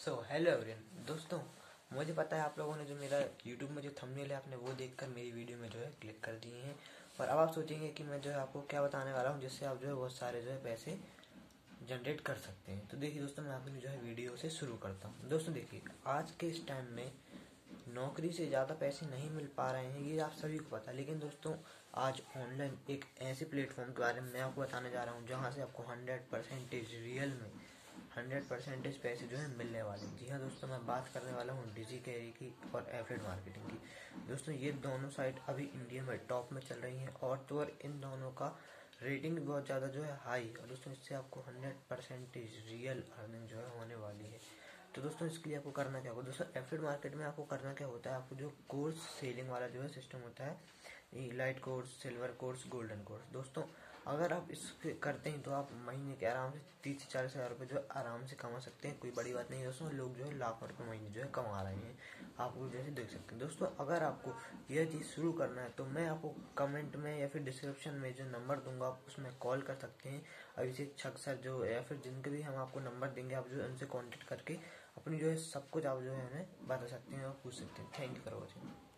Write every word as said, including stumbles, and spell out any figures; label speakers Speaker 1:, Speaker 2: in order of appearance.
Speaker 1: So hello everyone दोस्तों, मुझे पता है आप लोगों ने जो मेरा यूट्यूब में जो थंबनेल है आपने वो देखकर मेरी वीडियो में जो है क्लिक कर दिए हैं। और अब आप सोचेंगे कि मैं जो है आपको क्या बताने वाला हूँ जिससे आप जो है बहुत सारे जो है पैसे जनरेट कर सकते हैं। तो देखिए दोस्तों, मैं अपनी जो है वीडियो से शुरू करता हूँ। दोस्तों देखिए, आज के इस टाइम में नौकरी से ज़्यादा पैसे नहीं मिल पा रहे हैं, ये आप सभी को पता है। लेकिन दोस्तों, आज ऑनलाइन एक ऐसे प्लेटफॉर्म के बारे में मैं आपको बताने जा रहा हूँ जहाँ से आपको हंड्रेड परसेंटेज रियल में हंड्रेड परसेंटेज पैसे जो है मिलने वाले हैं। जी हाँ दोस्तों, मैं बात करने वाला हूँ डिजिकैरी की और एफिलिएट मार्केटिंग की। दोस्तों, ये दोनों साइट अभी इंडिया में टॉप में चल रही हैं और तो और इन दोनों का रेटिंग भी बहुत ज़्यादा जो है हाई। और दोस्तों, इससे आपको हंड्रेड परसेंटेज रियल अर्निंग जो है होने वाली है। तो दोस्तों, इसके लिए आपको करना क्या होगा? दोस्तों, एफिलिएट मार्केट में आपको करना क्या होता है, आपको जो कोर्स सेलिंग वाला जो है सिस्टम होता है, light course, silver course, golden course. दोस्तों, अगर आप इस करते हैं तो आप महीने के आराम से तीस से चालीस हज़ार रुपये जो है आराम से कमा सकते हैं। कोई बड़ी बात नहीं है दोस्तों, लोग जो है लाखों रुपये महीने जो है कमा रहे हैं, आप वो जैसे देख सकते हैं। दोस्तों, अगर आपको यह चीज़ शुरू करना है तो मैं आपको कमेंट में या फिर डिस्क्रिप्शन में जो नंबर दूंगा आप उसमें कॉल कर सकते हैं। अभिषेक छक सर जो या फिर जिनके भी हम आपको नंबर देंगे, आप जो है उनसे कॉन्टेक्ट करके अपनी जो है सब कुछ आप जो है हमें बता सकते हैं और पूछ सकते हैं। Thank you for watching.